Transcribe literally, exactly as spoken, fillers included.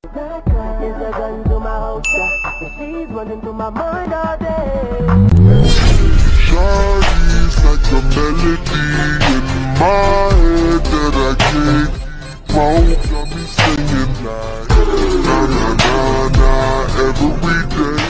Is a gun to my holster, and she's running through my mind all day. Shawty's like a melody in my head that I can't won't got me singing like na na na na every day.